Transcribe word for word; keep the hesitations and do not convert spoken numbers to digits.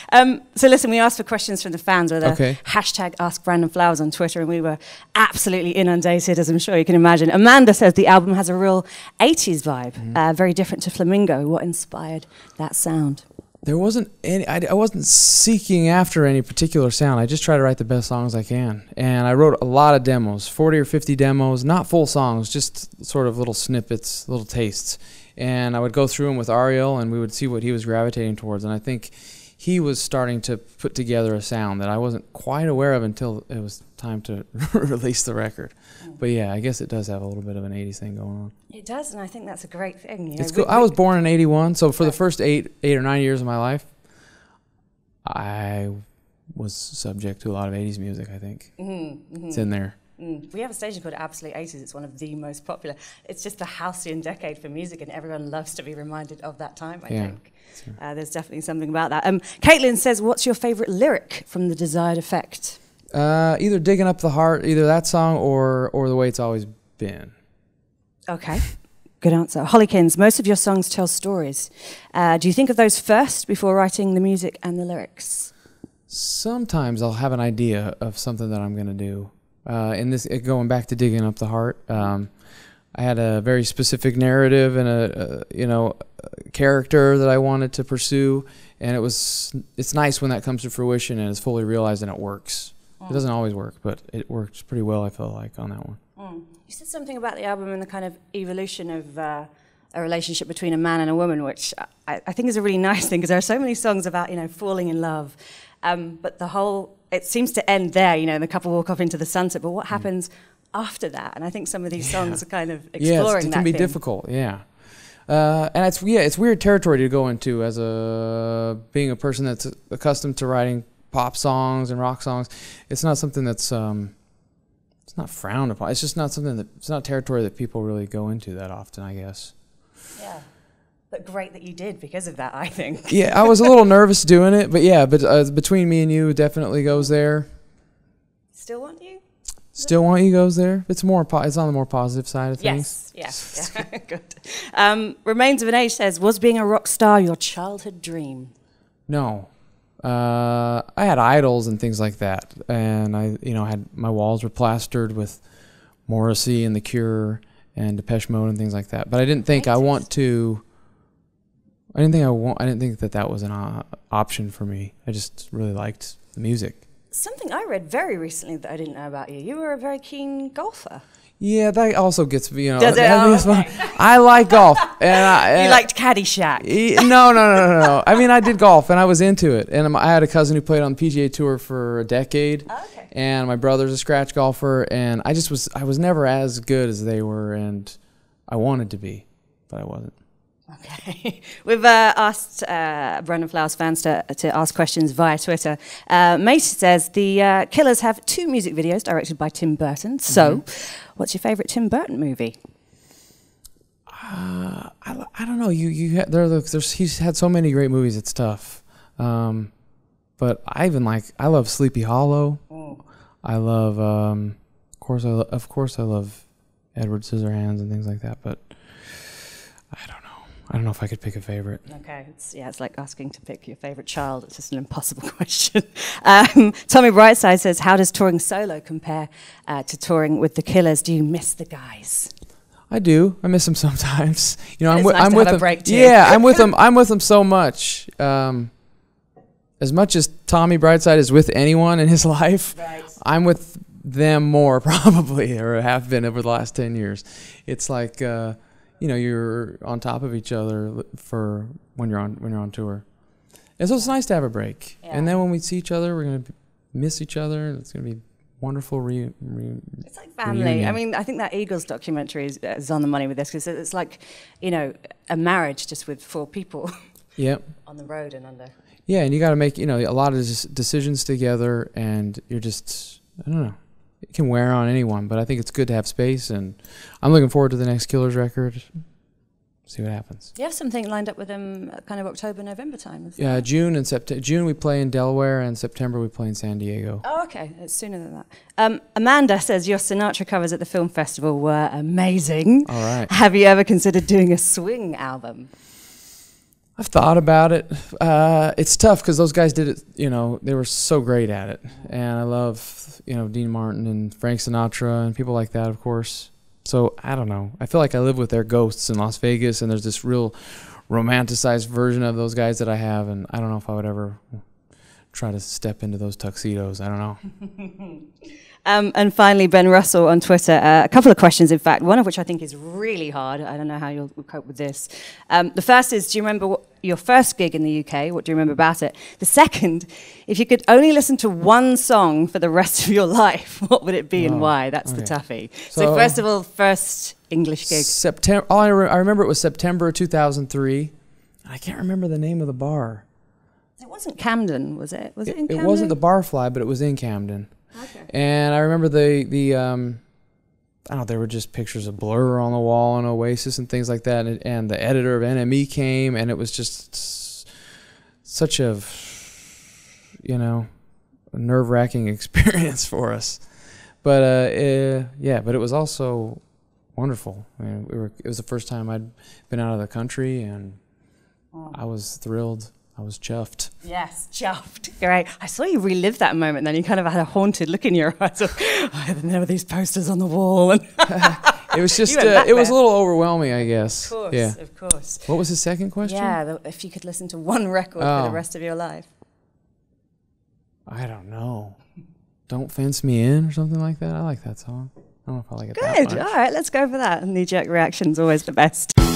Um, so listen, we asked for questions from the fans with a okay. hashtag Ask Brandon Flowers on Twitter, and we were absolutely inundated, as I'm sure you can imagine. Amanda says the album has a real eighties vibe, mm-hmm. uh, very different to Flamingo. What inspired that sound? There wasn't any, I, I wasn't seeking after any particular sound. I just try to write the best songs I can. And I wrote a lot of demos, forty or fifty demos, not full songs, just sort of little snippets, little tastes. And I would go through them with Ariel, and we would see what he was gravitating towards. And I think he was starting to put together a sound that I wasn't quite aware of until it was time to release the record. But yeah, I guess it does have a little bit of an eighties thing going on. It does, and I think that's a great thing. You know, it's cool. I was born in eighty-one, so for the first eight, eight or nine years of my life, I was subject to a lot of eighties music, I think. Mm-hmm, mm-hmm. It's in there. Mm. We have a station called Absolute eighties. It's one of the most popular. It's just the halcyon decade for music, and everyone loves to be reminded of that time, I yeah. think. Uh, there's definitely something about that. Um, Caitlin says, what's your favourite lyric from The Desired Effect? Uh, either Digging Up the Heart, either that song or or The Way It's Always Been. Okay, good answer. Hollykins, most of your songs tell stories. Uh, do you think of those first before writing the music and the lyrics? Sometimes I'll have an idea of something that I'm going to do. Uh, and this, going back to Digging Up the Heart, um, I had a very specific narrative and a, a you know a character that I wanted to pursue, and it was it's nice when that comes to fruition and it's fully realized and it works. Mm. It doesn't always work, but it works pretty well, I feel like, on that one. Mm. You said something about the album and the kind of evolution of uh, a relationship between a man and a woman, which I, I think is a really nice thing, because there are so many songs about, you know, falling in love, um, but the whole, it seems to end there, you know, and the couple walk off into the sunset, but what mm. happens after that? And I think some of these yeah. songs are kind of exploring that. Yeah, it can be thing. difficult, yeah. Uh, and it's yeah, it's weird territory to go into as a being a person that's accustomed to writing pop songs and rock songs. It's not something that's um, it's not frowned upon. It's just not something that it's not territory that people really go into that often, I guess. Yeah, but great that you did because of that, I think. Yeah, I was a little nervous doing it, but yeah, but uh, Between Me and You definitely goes there. Still Want You? Still Want You goes there. It's more. Po it's on the more positive side of things. Yes, yeah, yeah. Good. Um, Remains of an Age says, was being a rock star your childhood dream? No. Uh, I had idols and things like that, and I, you know, had my walls were plastered with Morrissey and The Cure and Depeche Mode and things like that. But I didn't think I want to. I didn't think I want. I didn't think that that was an uh, option for me. I just really liked the music. Something I read very recently that I didn't know about you. You were a very keen golfer. Yeah, that also gets, you know. Does it? Oh, okay. I like golf. And I, you liked Caddyshack. No, no, no, no, no. I mean, I did golf, and I was into it. And I had a cousin who played on the P G A Tour for a decade. Oh, okay. And my brother's a scratch golfer, and I just was, I was never as good as they were, and I wanted to be, but I wasn't. Okay. We've uh, asked uh, Brandon Flowers fans to, to ask questions via Twitter. Uh, Macy says, the uh, Killers have two music videos directed by Tim Burton. So, mm-hmm. what's your favourite Tim Burton movie? Uh, I, I don't know. You you there there's he's had so many great movies. It's tough. Um, but I even like I love Sleepy Hollow. Mm. I love um, of course I lo of course I love Edward Scissorhands and things like that. But I don't know. I don't know if I could pick a favorite. Okay, it's, yeah, it's like asking to pick your favorite child. It's just an impossible question. Um, Tommy Brightside says, how does touring solo compare uh, to touring with the Killers? Do you miss the guys? I do. I miss them sometimes. You know, I'm, nice I'm to with have them. A break too. Yeah, I'm with them. I'm with them so much. Um, as much as Tommy Brightside is with anyone in his life, right. I'm with them more probably, or have been over the last ten years. It's like. Uh, You know, you're on top of each other for when you're on when you're on tour, and so it's nice to have a break. Yeah. And then when we see each other, we're gonna miss each other. And it's gonna be wonderful. Re, re it's like family. Reunion. I mean, I think that Eagles documentary is, is on the money with this, because it's like, you know, a marriage just with four people. Yep. On the road and under. Yeah, and you got to make you know a lot of decisions together, and you're just I don't know. It can wear on anyone, but I think it's good to have space, and I'm looking forward to the next Killers record. See what happens. You have something lined up with them kind of October, November time? Yeah, uh, June and September. June we play in Delaware, and September we play in San Diego. Oh, okay. It's sooner than that. Um, Amanda says your Sinatra covers at the film festival were amazing. All right. Have you ever considered doing a swing album? I've thought about it. Uh, it's tough because those guys did it, you know, they were so great at it. And I love, you know, Dean Martin and Frank Sinatra and people like that, of course. So I don't know. I feel like I live with their ghosts in Las Vegas, and there's this real romanticized version of those guys that I have, and I don't know if I would ever try to step into those tuxedos. I don't know. Um, and finally, Ben Russell on Twitter. Uh, a couple of questions, in fact, one of which I think is really hard. I don't know how you'll cope with this. Um, the first is, do you remember what, your first gig in the U K? What do you remember about it? The second, if you could only listen to one song for the rest of your life, what would it be oh, and why? That's okay. The toughie. So, so first of all, first English gig. September. All I, re I remember it was September two thousand three. I can't remember the name of the bar. It wasn't Camden, was it? Was it, it in Camden? It wasn't the Barfly, but it was in Camden. Okay. And I remember the, the um, I don't know, there were just pictures of Blur on the wall and Oasis and things like that. And, and the editor of N M E came, and it was just such a, you know, a nerve-wracking experience for us. But, uh, uh, yeah, but it was also wonderful. I mean, we were, it was the first time I'd been out of the country, and oh. I was thrilled. I was chuffed. Yes, chuffed. Great. I saw you relive that moment then. You kind of had a haunted look in your eyes of, oh, there were these posters on the wall. And it was just, uh, it was a little overwhelming, I guess. Of course, yeah. of course. What was the second question? Yeah, the, if you could listen to one record oh. for the rest of your life. I don't know. Don't Fence Me In or something like that. I like that song. I don't know if I like it Good. that much. All right, let's go for that. Knee-jerk reaction's always the best.